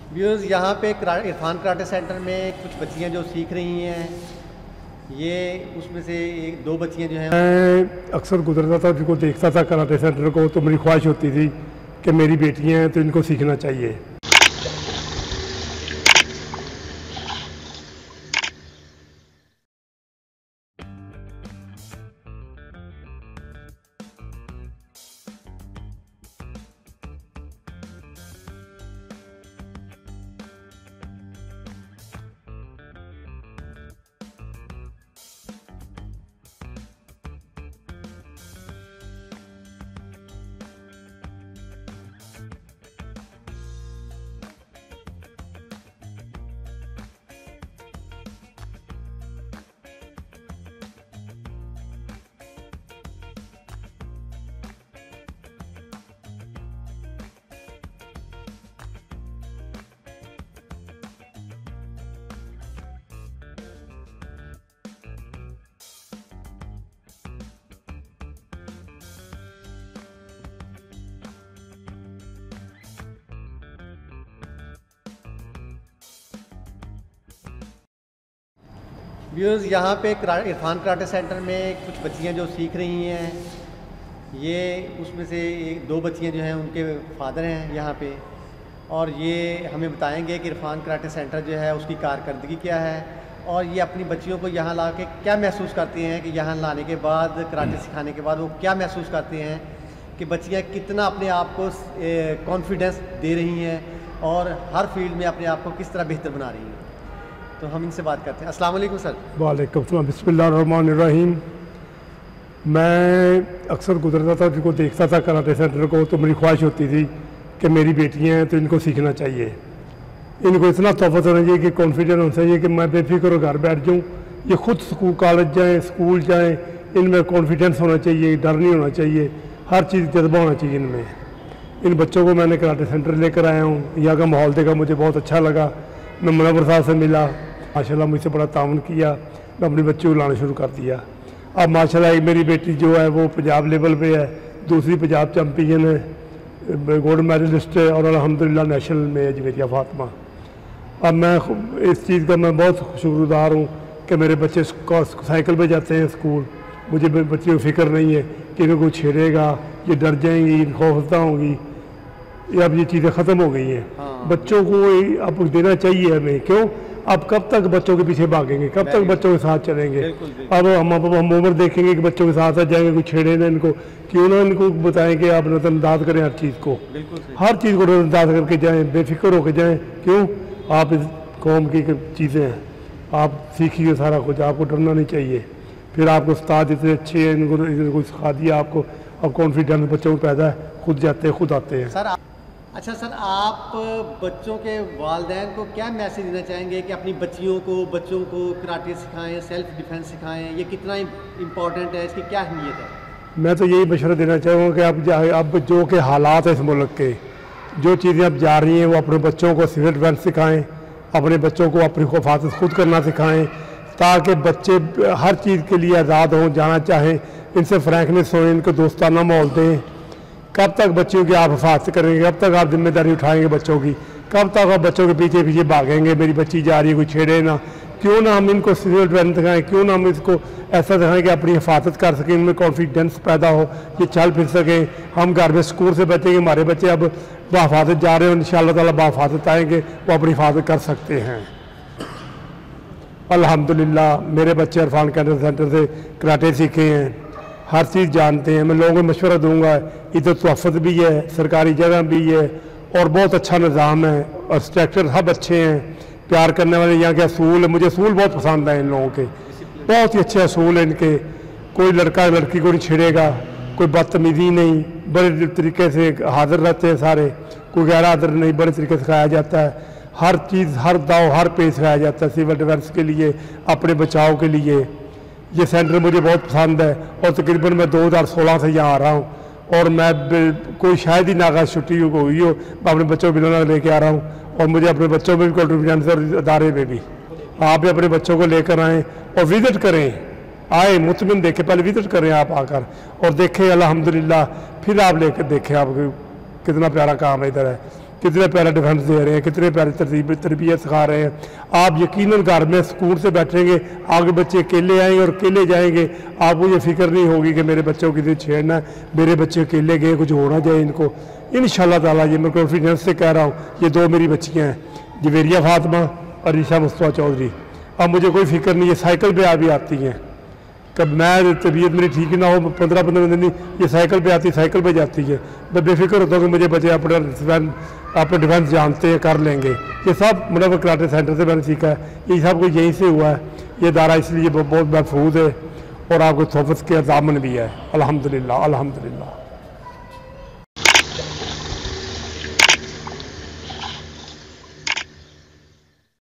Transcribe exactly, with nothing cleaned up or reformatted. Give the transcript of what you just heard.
Viewers, यहाँ पे Irfan karate centre में कुछ बच्चियाँ जो सीख रही हैं, ये उसमें से एक दो बच्चियाँ जो हैं। मैं अक्सर गुजरता था, जिनको देखता था कराटे सेंटर को, तो मेरी ख्वाहिश होती थी कि मेरी बेटियाँ हैं तो इनको सीखना चाहिए। व्यूअर्स, यहाँ पे इरफान कराटे सेंटर में कुछ बच्चियाँ जो सीख रही हैं, ये उसमें से एक दो बच्चियाँ जो हैं उनके फादर हैं यहाँ पे, और ये हमें बताएंगे कि इरफान कराटे सेंटर जो है उसकी कारकर्दगी क्या है, और ये अपनी बच्चियों को यहाँ ला के क्या महसूस करते हैं कि यहाँ लाने के बाद, कराटे सिखाने के बाद वो क्या महसूस करते हैं कि बच्चियाँ कितना अपने आप को कॉन्फिडेंस दे रही हैं और हर फील्ड में अपने आप को किस तरह बेहतर बना रही हैं। तो हम इनसे बात करते हैं। अस्सलाम वालेकुम सर। वालेकुम सलाम। बिस्मिल्लाहिर्रहमानिर्रहीम। मैं अक्सर गुजरता था, जिनको देखता था कराटे सेंटर को, तो मेरी ख्वाहिश होती थी कि मेरी बेटियां हैं तो इनको सीखना चाहिए। इनको इतना तोहफत होना चाहिए कि कॉन्फिडेंस होना चाहिए कि मैं बेफिक्र घर बैठ जाऊँ। ये खुद स्कूल कॉलेज जाएँ, स्कूल जाएँ, इनमें कॉन्फिडेंस होना चाहिए, डर नहीं होना चाहिए, हर चीज़ जज्बा होना चाहिए इनमें। इन बच्चों को मैंने कराटे सेंटर लेकर आया हूँ। यहाँ का माहौल देखा, मुझे बहुत अच्छा लगा। मैं मुनव्वर साहब से मिला, माशाल्लाह मुझसे बड़ा ताउन किया। मैं अपनी बच्ची को लाना शुरू कर दिया। अब माशाल्लाह एक मेरी बेटी जो है वो पंजाब लेवल पे है, दूसरी पंजाब चैम्पियन है, गोल्ड मेडलिस्ट है, और अल्हम्दुलिल्लाह नेशनल में है जवेरिया फातिमा। अब मैं इस चीज़ का मैं बहुत शुक्रगुजार हूँ कि मेरे बच्चे साइकिल पे जाते हैं स्कूल। मुझे बच्चे को फिक्र नहीं है कि इनको कोई छेड़ेगा, ये डर जाएंगी, खौफजदा होंगी। ये अब ये चीज़ें ख़त्म हो गई हैं। हाँ। बच्चों को अब देना चाहिए हमें। क्यों? अब कब तक बच्चों के पीछे भागेंगे, कब तक बच्चों के साथ चलेंगे? बिल्कुल, बिल्कुल। अब हम अब हम उम्र देखेंगे कि बच्चों के साथ साथ जाएंगे, कोई छेड़े ना इनको। क्यों ना इनको बताएं कि आप नज़रअंदाज करें हर चीज़ को, हर चीज़ को नज़रअंदाज करके जाएँ, बेफिक्र होकर जाएँ। क्यों? आप इस कौम की चीज़ें हैं, आप सीखिए सारा कुछ, आपको डरना नहीं चाहिए। फिर आपको उस्ताद इतने अच्छे हैं, इनको इनको सिखा दिया आपको, अब कॉन्फिडेंस बच्चों में पैदा है, खुद जाते हैं, खुद आते हैं। सर अच्छा सर, आप बच्चों के वालिदैन को क्या मैसेज देना चाहेंगे कि अपनी बच्चियों को बच्चों को कराटे सिखाएं, सेल्फ डिफेंस सिखाएं? ये कितना इम्पोर्टेंट है, इसकी क्या अहमियत है? मैं तो यही मशवरा देना चाहूँगा कि अब अब जो के हालात है इस मुल्क के, जो चीज़ें अब जा रही हैं, वो अपने बच्चों को सेल्फ डिफेंस सिखाएँ, अपने बच्चों को अपनी हिफाजत खुद करना सिखाएँ, ताकि बच्चे हर चीज़ के लिए आज़ाद हों, जाना चाहें, इनसे फ्रैंकनेस हो, इनको दोस्ताना माहौल दें। कब तक बच्चों की आप हिफाजत करेंगे? कब तक आप जिम्मेदारी उठाएंगे बच्चों की? कब तक आप बच्चों के पीछे पीछे भागेंगे, मेरी बच्ची जा रही है, कोई छेड़े ना? क्यों ना हम इनको सिविल डिफेंस दिखाएँ, क्यों ना हम इसको ऐसा दिखाएं कि अपनी हिफाजत कर सकें, इनमें कॉन्फिडेंस पैदा हो, ये चल फिर सकें। हम घर में स्कूल से बचेंगे, हमारे बच्चे अब बहिफाजत जा रहे हैं, इंशाअल्लाह ताला बहिफाजत आएंगे, वो अपनी हिफाजत कर सकते हैं। अल्हम्दुलिल्लाह मेरे बच्चे इरफान कराटे सेंटर से कराटे सीखे हैं, हर चीज़ जानते हैं। मैं लोगों को मशवरा दूंगा, इधर तोहफत भी है, सरकारी जगह भी है, और बहुत अच्छा निज़ाम है, और इंस्ट्रक्टर सब अच्छे हैं, प्यार करने वाले। यहाँ के असूल, मुझे असूल बहुत पसंद है इन लोगों के, बहुत ही अच्छे असूल हैं इनके। कोई लड़का लड़की को नहीं छेड़ेगा, कोई बदतमीज़ी नहीं, बड़े तरीके से हाजिर रहते हैं सारे, कोई गैर हाजिर नहीं, बड़े तरीके से सिखाया जाता है। हर चीज़, हर दाव, हर पेज सिखाया जाता है सिविल डिफेंस के लिए, अपने बचाव के लिए। ये सेंटर मुझे बहुत पसंद है, और तकरीबन मैं दो हज़ार सोलह से यहाँ आ रहा हूँ, और मैं कोई शायद ही नागा छुट्टी को हुई हो, मैं अपने बच्चों को बिना लेके आ रहा हूँ, और मुझे अपने बच्चों में भी कॉन्फिडेंस और अदारे में भी। आप भी अपने बच्चों को लेकर आएँ और विज़िट करें, आए मुतमिन देखें, पहले विज़िट करें आप आकर, और देखें अल्हम्दुलिल्लाह, फिर आप लेकर देखें आप कितना प्यारा काम है इधर है। कितने प्यारा डिफेंस दे रहे हैं, कितने प्यारी तरतीब तरबियत सिखा रहे हैं। आप यकीनन घर में सुकून से बैठेंगे, आगे बच्चे अकेले आएंगे और अकेले जाएंगे, आपको ये फिक्र नहीं होगी कि मेरे बच्चों की छेड़ना है, मेरे बच्चे अकेले गए, कुछ होना चाहिए इनको। इंशाल्लाह ताला ये मैं कॉन्फिडेंस से कह रहा हूँ, ये दो मेरी बच्चियाँ हैं, जवेरिया फातिमा और ईशा मुस्तफ़ा चौधरी। अब मुझे कोई फिक्र नहीं है, साइकिल पर आ भी आती हैं, कब मैं तबीयत मेरी ठीक ना हो पंद्रह पंद्रह दिन नहीं, ये साइकिल पे आती, साइकिल पे जाती है। मैं बेफिक्र होता हूँ कि मुझे बच्चे अपना अपना डिफेंस जानते हैं, कर लेंगे। ये सब मुनव्वर कराटे सेंटर से मैंने सीखा है, ये सब कुछ यहीं से हुआ है। ये दायरा इसलिए बहुत महफूज है और आपको तोहफ़त के दामन भी है। अल्हम्दुलिल्लाह अल्हम्दुलिल्लाह।